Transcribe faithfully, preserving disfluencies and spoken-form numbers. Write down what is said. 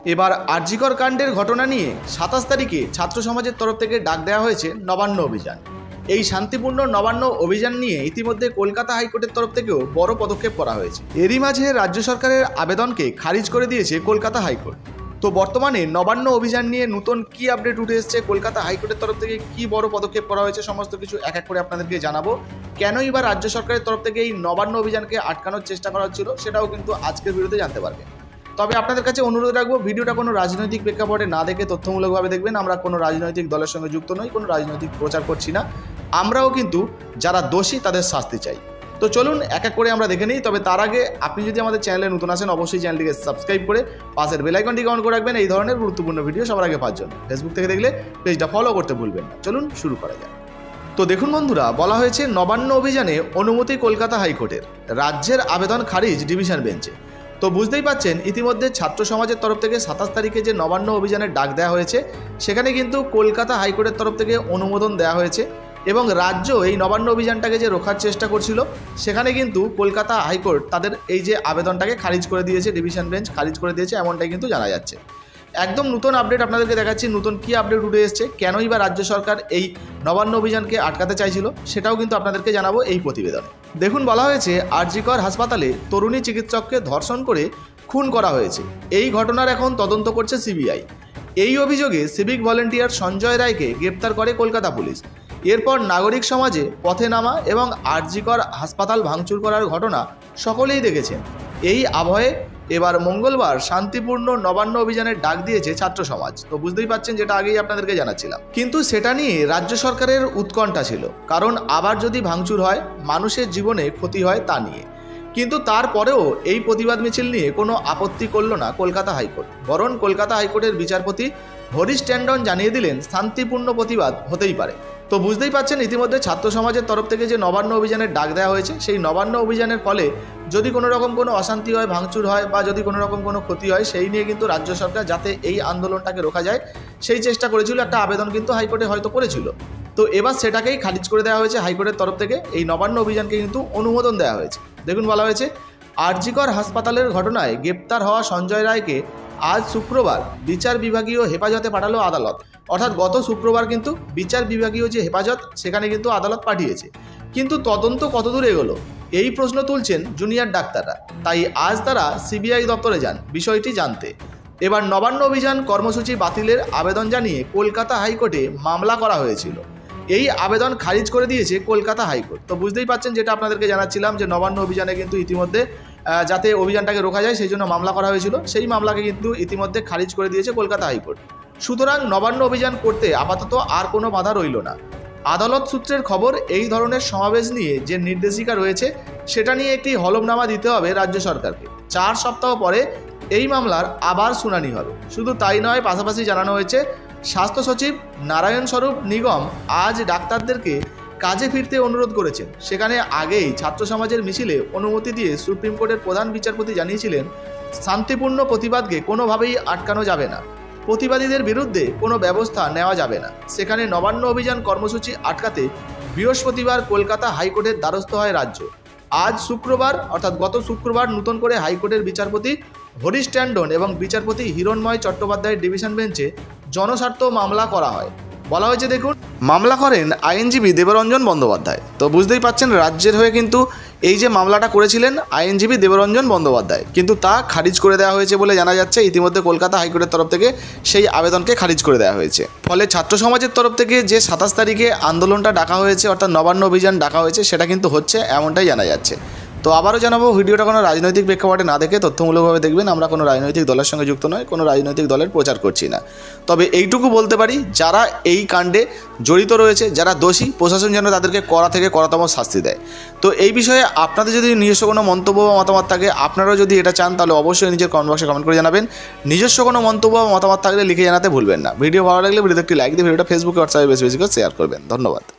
এবার আরজিকর কাণ্ডের ঘটনা নিয়ে সাতাশ তারিখে ছাত্র সমাজের তরফ থেকে ডাক দেওয়া হয়েছে নবান্ন অভিযান। এই শান্তিপূর্ণ নবান্ন অভিযান নিয়ে ইতিমধ্যে কলকাতা হাইকোর্টের তরফ থেকেও বড় পদক্ষেপ করা হয়েছে। এরই মাঝে রাজ্য সরকারের আবেদনকে খারিজ করে দিয়েছে কলকাতা হাইকোর্ট। তো বর্তমানে নবান্ন অভিযান নিয়ে নতুন কি আপডেট উঠে এসছে, কলকাতা হাইকোর্টের তরফ থেকে কি বড় পদক্ষেপ করা হয়েছে, সমস্ত কিছু এক এক করে আপনাদেরকে জানাবো। কেনই বা রাজ্য সরকারের তরফ থেকে এই নবান্ন অভিযানকে আটকানোর চেষ্টা করা হচ্ছিল সেটাও কিন্তু আজকের ভিডিওতে জানতে পারবেন। তবে আপনাদের কাছে অনুরোধ রাখবো, ভিডিওটা কোনো রাজনৈতিক প্রেক্ষাপটে না দেখে তথ্যমূলকভাবে দেখবেন। আমরা কোনো রাজনৈতিক দলের সঙ্গে যুক্ত নই, কোনো রাজনৈতিক প্রচার করছি না। আমরাও কিন্তু যারা দোষী তাদের শাস্তি চাই। তো চলুন এক এক করে আমরা দেখে নিই। তবে তার আগে আপনি যদি আমাদের চ্যানেলে নতুন আসেন অবশ্যই চ্যানেলটিকে সাবস্ক্রাইব করে পাশের বেল আইকনটিকে অন করে রাখবেন এই ধরনের গুরুত্বপূর্ণ ভিডিও সবার আগে পাওয়ার জন্য। ফেসবুক থেকে দেখলে পেজটা ফলো করতে ভুলবেন না। চলুন শুরু করা যাক। তো দেখুন বন্ধুরা, বলা হয়েছে নবান্ন অভিযানে অনুমতি কলকাতা হাইকোর্টের, রাজ্যের আবেদন খারিজ ডিভিশন বেঞ্চে। তো বুঝতেই পাচ্ছেন ইতিমধ্যে ছাত্র সমাজের তরফ থেকে সাতাশ তারিখে যে নবান্ন অভিযানের ডাক দেওয়া হয়েছে সেখানে কিন্তু কলকাতা হাইকোর্টের তরফ থেকে অনুমোদন দেওয়া হয়েছে এবং রাজ্য এই নবান্ন অভিযানটাকে যে রোখার চেষ্টা করছিল সেখানে কিন্তু কলকাতা হাইকোর্ট তাদের এই যে আবেদনটাকে খারিজ করে দিয়েছে, ডিভিশন বেঞ্চ খারিজ করে দিয়েছে, এমনটাই কিন্তু জানা যাচ্ছে। একদম নতুন আপডেট আপনাদেরকে দেখাচ্ছি, নতুন কি আপডেট উঠে এসছে, কেনই বা রাজ্য সরকার এই নবান্ন অভিযানকে আটকাতে চাইছিল সেটাও কিন্তু আপনাদেরকে জানাবো এই প্রতিবেদনে। দেখুন, বলা হয়েছে আরজিকর হাসপাতালে তরুণী চিকিৎসককে ধর্ষণ করে খুন করা হয়েছে। এই ঘটনার এখন তদন্ত করছে সিবিআই। এই অভিযোগে সিভিক ভলেন্টিয়ার সঞ্জয় রায়কে গ্রেপ্তার করে কলকাতা পুলিশ। এরপর নাগরিক সমাজে পথে নামা এবং আরজিকর হাসপাতাল ভাঙচুর করার ঘটনা সকলেই দেখেছেন। এই আবহে এবার মঙ্গলবার শান্তিপূর্ণ নবান্ন অভিযানের ডাক দিয়েছে ছাত্র সমাজ। তো বুঝতেই পাচ্ছেন, যেটা আগেই আপনাদেরকে জানাচ্ছিলাম, কিন্তু সেটা নিয়ে রাজ্য সরকারের উৎকণ্ঠা ছিল, কারণ আবার যদি ভাঙচুর হয় মানুষের জীবনে ক্ষতি হয় তা নিয়ে। কিন্তু তারপরেও এই প্রতিবাদ মিছিল নিয়ে কোনো আপত্তি করল না কলকাতা হাইকোর্ট, বরং কলকাতা হাইকোর্টের বিচারপতি হরিশ ট্যান্ডন জানিয়ে দিলেন শান্তিপূর্ণ প্রতিবাদ হতেই পারে। তো বুঝতেই পাচ্ছেন ইতিমধ্যে ছাত্র সমাজের তরফ থেকে যে নবান্ন অভিযানের ডাক দেওয়া হয়েছে সেই নবান্ন অভিযানের ফলে যদি কোনো রকম কোনো অশান্তি হয়, ভাঙচুর হয় বা যদি কোনো রকম কোনো ক্ষতি হয়, সেই নিয়ে কিন্তু রাজ্য সরকার যাতে এই আন্দোলনটাকে রোখা যায় সেই চেষ্টা করেছিল, একটা আবেদন কিন্তু হাইকোর্টে হয়তো করেছিল। তো এবার সেটাকেই খারিজ করে দেওয়া হয়েছে হাইকোর্টের তরফ থেকে, এই নবান্ন অভিযানকে কিন্তু অনুমোদন দেওয়া হয়েছে। দেখুন, বলা হয়েছে আরজিকর হাসপাতালের ঘটনায় গ্রেপ্তার হওয়া সঞ্জয় রায়কে আজ শুক্রবার বিচার বিভাগীয় হেফাজতে পাঠালো আদালত। অর্থাৎ গত শুক্রবার কিন্তু বিচার বিভাগীয় যে হেফাজত সেখানে কিন্তু আদালত পাঠিয়েছে। কিন্তু তদন্ত কতদূর এগোলো এই প্রশ্ন তুলছেন জুনিয়র ডাক্তাররা। তাই আজ তারা সিবিআই দপ্তরে যান বিষয়টি জানতে। এবার নবান্ন অভিযান কর্মসূচি বাতিলের আবেদন জানিয়ে কলকাতা হাইকোর্টে মামলা করা হয়েছিল। এই আবেদন খারিজ করে দিয়েছে কলকাতা হাইকোর্ট। তো বুঝতেই পাচ্ছেন, যেটা আপনাদেরকে জানাচ্ছিলাম যে নবান্ন অভিযানে কিন্তু ইতিমধ্যে যাতে অভিযানটাকে রোখা যায় সেই জন্য মামলা করা হয়েছিল, সেই মামলাকে কিন্তু ইতিমধ্যে খারিজ করে দিয়েছে কলকাতা হাইকোর্ট। সুতরাং নবান্ন অভিযান করতে আপাতত আর কোনো বাধা রইল না। আদালত সূত্রের খবর, এই ধরনের সমাবেশ নিয়ে যে নির্দেশিকা রয়েছে সেটা নিয়ে একটি হলফনামা দিতে হবে রাজ্য সরকারকে। চার সপ্তাহ পরে এই মামলার আবার শুনানি হবে। শুধু তাই নয়, পাশাপাশি জানানো হয়েছে স্বাস্থ্য সচিব নারায়ণ স্বরূপ নিগম আজ ডাক্তারদেরকে কাজে ফিরতে অনুরোধ করেছেন। সেখানে আগেই ছাত্র সমাজের মিছিলে অনুমতি দিয়ে সুপ্রিম কোর্টের প্রধান বিচারপতি জানিয়েছিলেন শান্তিপূর্ণ প্রতিবাদকে কোনোভাবেই আটকানো যাবে না, প্রতিবাদীদের বিরুদ্ধে কোনো ব্যবস্থা নেওয়া যাবে না। সেখানে নবান্ন অভিযান কর্মসূচি আটকাতে বৃহস্পতিবার কলকাতা হাইকোর্টের দ্বারস্থ হয় রাজ্য। আজ শুক্রবার অর্থাৎ গত শুক্রবার নতুন করে হাইকোর্টের বিচারপতি হরিশ ট্যান্ডন এবং বিচারপতি হিরণময় চট্টোপাধ্যায়ের ডিভিশন বেঞ্চে জনস্বার্থ মামলা করা হয়। বলা হয়েছে, দেখুন, মামলা করেন আইনজীবী দেবরঞ্জন বন্দ্যোপাধ্যায়। তো বুঝতেই পাচ্ছেন রাজ্যের হয়ে কিন্তু এই যে মামলাটা করেছিলেন আইনজীবী দেবরঞ্জন বন্দ্যোপাধ্যায়, কিন্তু তা খারিজ করে দেওয়া হয়েছে বলে জানা যাচ্ছে। ইতিমধ্যে কলকাতা হাইকোর্টের তরফ থেকে সেই আবেদনকে খারিজ করে দেওয়া হয়েছে। ফলে ছাত্র সমাজের তরফ থেকে যে সাতাশ তারিখে আন্দোলনটা ডাকা হয়েছে অর্থাৎ নবান্ন অভিযান ডাকা হয়েছে সেটা কিন্তু হচ্ছে, এমনটাই জানা যাচ্ছে। তো আবারও জানাবো, ভিডিওটা কোনো রাজনৈতিক প্রেক্ষাপটে না দেখে তথ্যমূলকভাবে দেখবেন। আমরা কোনো রাজনৈতিক দলের সঙ্গে যুক্ত নয়, কোনো রাজনৈতিক দলের প্রচার করছি না। তবে এইটুকু বলতে পারি, যারা এই কাণ্ডে জড়িত রয়েছে, যারা দোষী, প্রশাসন যেন তাদেরকে কড়া থেকে কড়াতম শাস্তি দেয়। তো এই বিষয়ে আপনাদের যদি নিজস্ব কোনো মন্তব্য বা মতামত থাকে, আপনারাও যদি এটা চান তাহলে অবশ্যই নিজের কমেন্ট বক্সে কমেন্ট করে জানাবেন। নিজস্ব কোনো মন্তব্য বা মতামত থাকলে লিখে জানাতে ভুলবেন না। ভিডিও ভালো লাগলে ভিডিওতে একটি লাইক দিয়ে ভিডিওটা ফেসবুকে হোয়াটসঅ্যাপে বেশি বেশি করে শেয়ার করবেন। ধন্যবাদ।